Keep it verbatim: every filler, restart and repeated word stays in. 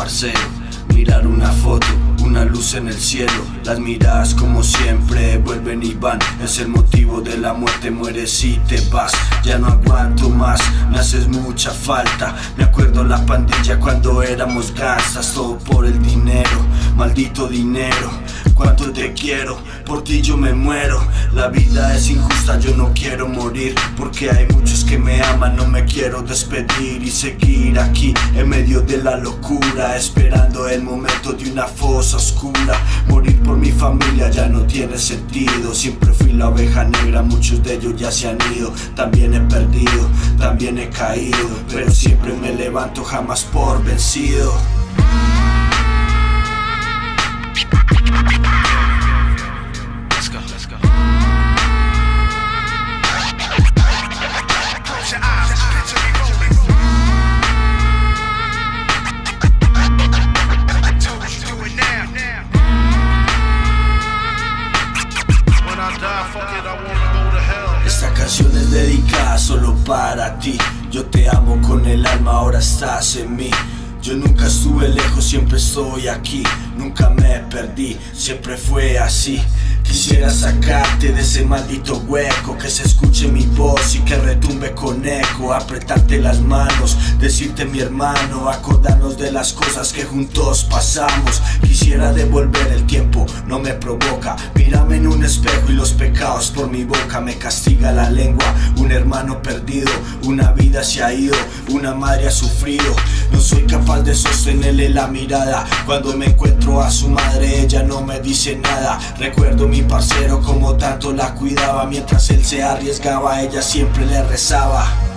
parcero, mirar una foto, una luz en el cielo. Las miradas como siempre vuelven y van. Es el motivo de la muerte, mueres y te vas. Ya no aguanto más, me haces mucha falta. Me acuerdo la pandilla cuando éramos gangstas. Todo por el dinero, maldito dinero. Cuánto te quiero, por ti yo me muero. La vida es injusta, yo no quiero morir, porque hay muchos que me aman, no me quiero despedir. Y seguir aquí en medio de la locura, esperando el momento de una fosa oscura. Morir por mi familia ya no tiene sentido. Siempre fui la oveja negra, muchos de ellos ya se han ido. También he perdido, también he caído, pero siempre me levanto, jamás por vencido. Esta canción es dedicada solo para ti. Yo te amo con el alma, ahora estás en mí. Yo nunca estuve lejos, siempre estoy aquí. Nunca me perdí, siempre fue así. Quisiera sacarte de ese maldito hueco, que se escuche mi voz y que retumbe con eco. Apretarte las manos, decirte mi hermano, acordarnos de las cosas que juntos pasamos. Quisiera devolver el tiempo, no me provoca. Mírame en un espejo y los pecados por mi boca me castiga la lengua. Un hermano perdido, una vida se ha ido, una madre ha sufrido. No soy capaz de sostenerle la mirada. Cuando me encuentro a su madre, ella no me dice nada. Recuerdo mi parcero como tanto la cuidaba. Mientras él se arriesgaba, ella siempre le rezaba.